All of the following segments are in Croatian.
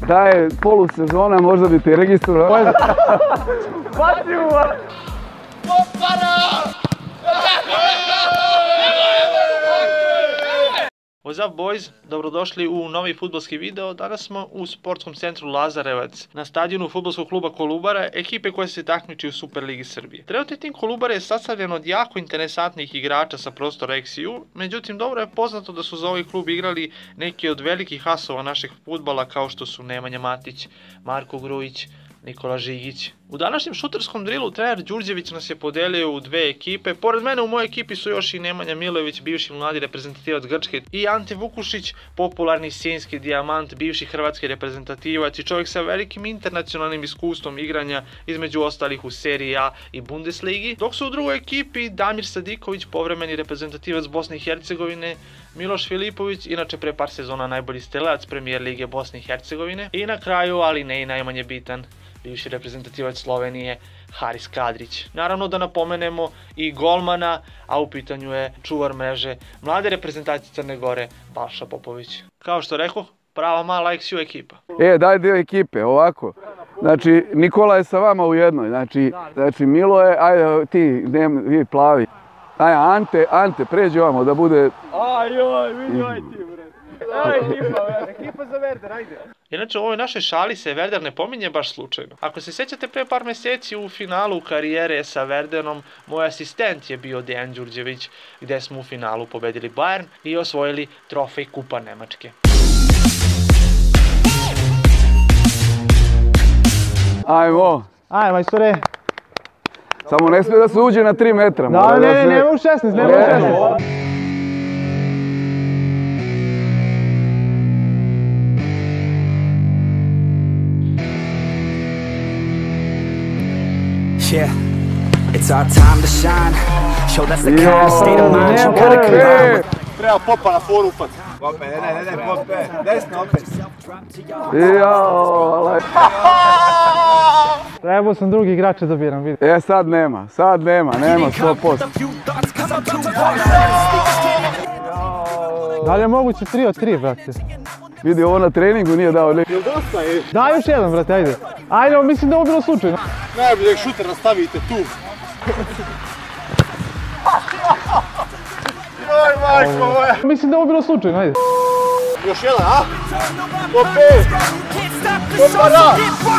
Da je polusezona, možda bi te registrovao. Patimo! What's up boys, dobrodošli u novi fudbalski video. Danas smo u sportskom centru Lazarevac, na stadionu fudbalskog kluba Kolubara, ekipe koja se takmiči u Superligi Srbije. Trenutni tim Kolubare je sastavljen od jako interesantnih igrača sa prostora XU, međutim dobro je poznato da su za ovaj klub igrali neki od velikih asova našeg fudbala kao što su Nemanja Matić, Marko Grujić, Nikola Žigić. U današnjem šuterskom drilu trener Đurđević nas je podelio u dve ekipe. Pored mene u mojoj ekipi su još i Nemanja Milojević, bivši mladi reprezentativac Grčke, i Ante Vukušić, popularni sjenjski dijamant, bivši hrvatski reprezentativac i čovjek sa velikim internacionalnim iskustvom igranja, između ostalih u Seriji A i Bundesligi. Dok su u drugoj ekipi Damir Sadiković, povremeni reprezentativac Bosne i Hercegovine, Miloš Filipović, inače pre par sezona najbolji strelac Premijer Lige Bosne i Hercegovine, i na kraju, ali ne i najmanje bitan, bivši reprezentativac Slovenije Haris Kadrić. Naravno da napomenemo i golmana, a u pitanju je čuvar mreže mlade reprezentacije Crne Gore Balša Popović. Kao što rekao, prava mala XU ekipa. Daj dio ekipe, ovako. Znači, Nikola je sa vama u jednoj, znači Milo je, ajde ti, vi plavi. Ajde, Ante, pređi ovamo da bude... Ajoj, vidi ovaj tim, bre. Ekipa za Werder, ajde. Inače, u ovoj našoj šali se Werder ne pominje baš slučajno. Ako se sjećate, pre par mjeseci u finalu karijere sa Werderom, moj asistent je bio Dejan Đurđević, gdje smo u finalu pobedili Bayern i osvojili trofej Kupa Nemačke. Ajmo. Ajde, majstore. Samo ne smije da se uđe na 3 metra. Da, ne, nema u 16, nema u 16. Yeah, it's our time to shine. Show that's the kind of state of mind you gotta combine. Treba popa na foru upad. Pope, ne, pope, desno opet. Trebao sam drugi igrače da biram, vidi. Sad nema 100%. Da li je moguće 3 od 3, brate? Vidi, ovo na treningu nije dao lik. Dosta je. Daj još jedan, brate, ajde. Ajde, mislim da ovo bilo slučajno. Najbolje šuter nastavite tu. Joj, majko moja. Mislim da ovo bilo slučajno, ajde. Još jedan, a? Pope! Popara!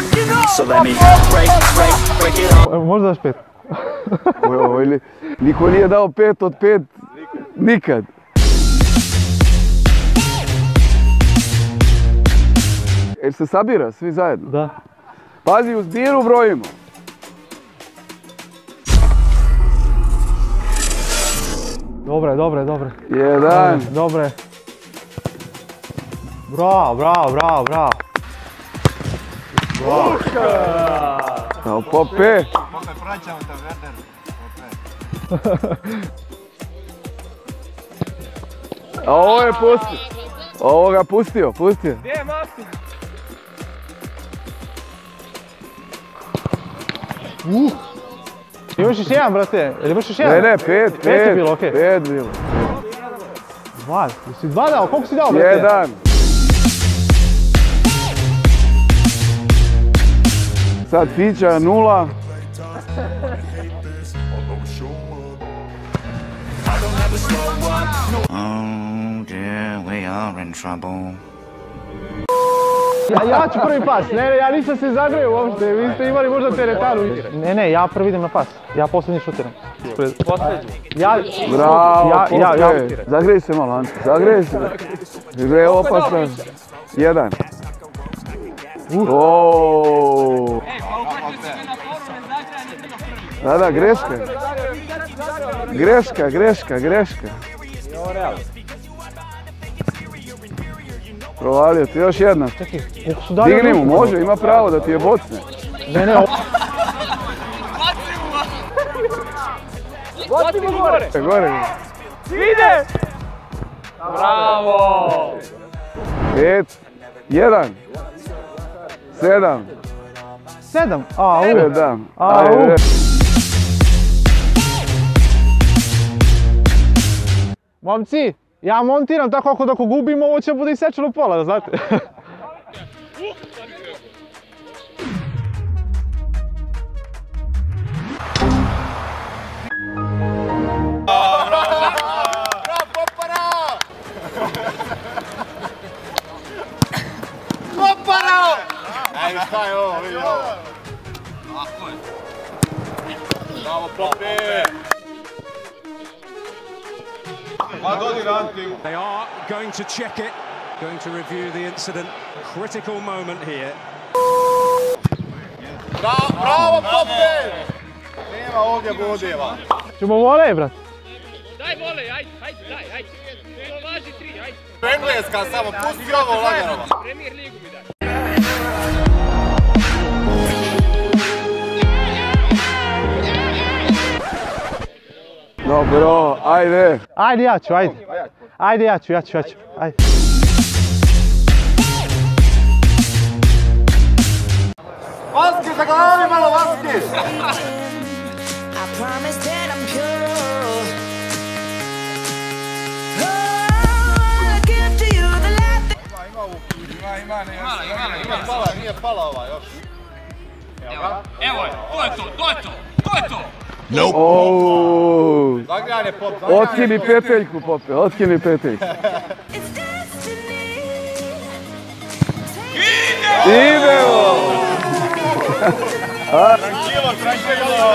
Evo, možda daš 5. Niko nije dao 5 od 5 nikad. Jer se sabira svi zajedno? Da. Pazi, u zbiru brojimo. Dobre. 1. Dobre. Bravo. Kao Pope. Pope, praćamo te, Werder. A ovo je pustio. Ovo ga pustio. Gdje je Mati? Imaš još jedan, brate? Ili imaš još jedan? Ne, 5. 5 je bilo, okej. 5 bilo. 2, jesi 2 dao? Koliko si dao, brate? 1. Sad Fića 0. Oh dear, we are in trouble. Ja ću prvi pas. Ne, ja nisam se zagreo uopšte. Vi ste imali možda teretanu. Ne, ja prvi idem na pas. Ja posljednji šutiram. Bravo, Pope. Zagrej se malo, Ante. Zagrej se. Gre opasno. 1. Oooo. Da, greška. Provalio ti još jedna. Digni mu, može, ima pravo da ti je bocne. Ne. Bacimo gore. Ide! Bravo! 5, 1, 7. 7? Ajde. Momci, ja montiram tako ako gubimo, ovo će bude isečeno pola, da znate. They are going to check it, going to review the incident. Critical moment here. Bravo, Pope! Nema ovdje bodeva. Ćemo volej, brat. Daj volej, ajde, daj. To važi 3, ajde. Engleska samo, pusti ovo lagano. Premier ligu mi daj. Dobro, ajde. Ajde ja ću, ajde. Ajde ja ću, ajde. Vaski, zaglavi malo, Vaski! I promise that I'm pure. Oh, I give to you the life that... Ima, nije pala ova još. Evo je, to je to. Ouuu. Zagrijan je Pop, Otkini peteljku, Pope, otkini peteljku. It's destiny. Idemo! Tranquilo.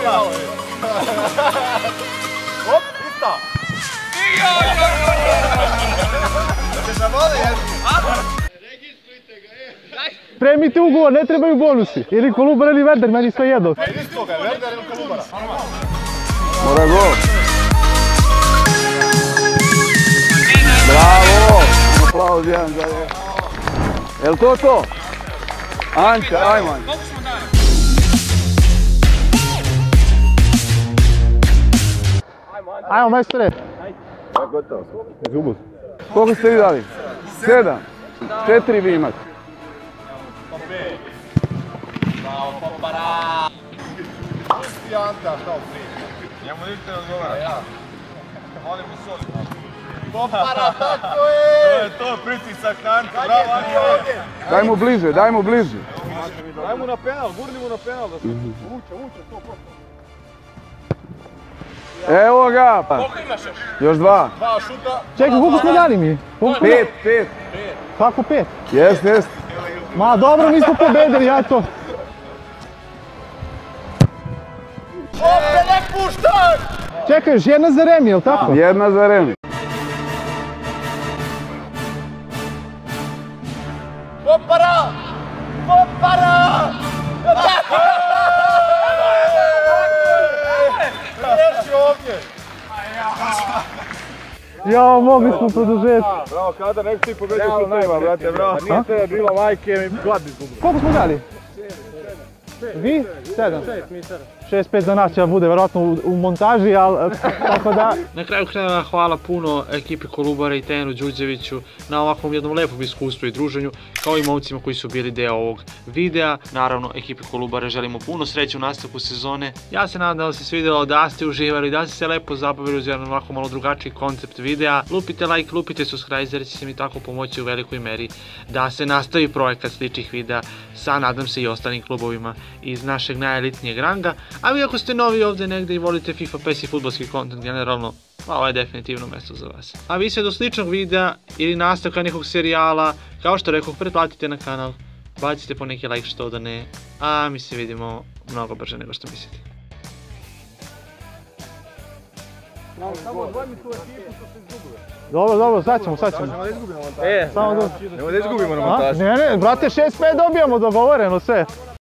Hop, ista. Da se zavoli, jel? Spremite ugovor, ne trebaju bonusi. Ili Kolubara ili Werder, meni sve jedno. Isto ga je, Werder ili Kolubara. Mora gol. Bravo! Aplauz jedan za je. Jel to? Ante, ajmo. Ajmo, majstore. Koliko ste vi dali? 7. 4 vi imate. Bravo, Popara! Pusti Anta, šta u prije? Njemu ništa ne odgovara. Ja. Molim mu soli. Popara, tako je! To je pritisak na Anta, bravo Anta! Daj mu bliže. Daj mu na penal, gurni mu na penal da se uče, to prosto. Evo ga! Još 2. 2 šuta. Čekaj, koliko smo dali mi? 5. Kako 5? Jest. Ma dobro, mi smo pobedili, ja to. Opet ne puštaj! Čekaj, još jedna za Remi, jel tako? Jedna za Remi. Popara! Reši ovdje! Ja, mogli smo produžeti. Bravo, kada nek ti pobedio što treba, brate, bravo. Nije tebe bilo majke, mi gladni smo. Koliko smo dali? Vi? 7. 6-5 za nas će bude vjerojatno u montaži, ali tako da... Na kraju krajeva hvala puno ekipi Kolubare i Tejanu Đurđeviću na ovakvom jednom lepom iskustvu i druženju, kao i momcima koji su bili deo ovog videa. Naravno, ekipi Kolubare želimo puno sreće u nastavku sezone. Ja se nadam da vam se svidjelo, da ste uživali, da ste se lepo zabavili uz jedan ovako malo drugačiji koncept videa. Lupite like, lupite subscribe, jer će se mi tako pomoći u velikoj meri da se nastavi projekat sličnih videa sa, nadam se, i ostalim klubovima iz našeg najelitnijeg ranga. A vi ako ste novi ovdje negdje i volite FIFA, PES i futbolski kontent generalno, ovo je definitivno mjesto za vas. A vi se do sličnog videa ili nastavka nekog serijala, kao što rekoh, pretplatite na kanal, bacite po neki like što da ne, a mi se vidimo mnogo brže nego što mislite. Dobro, sad ćemo. Samo da izgubimo na montaži. Ne, brate, 6-5 dobijamo, dogovoreno sve.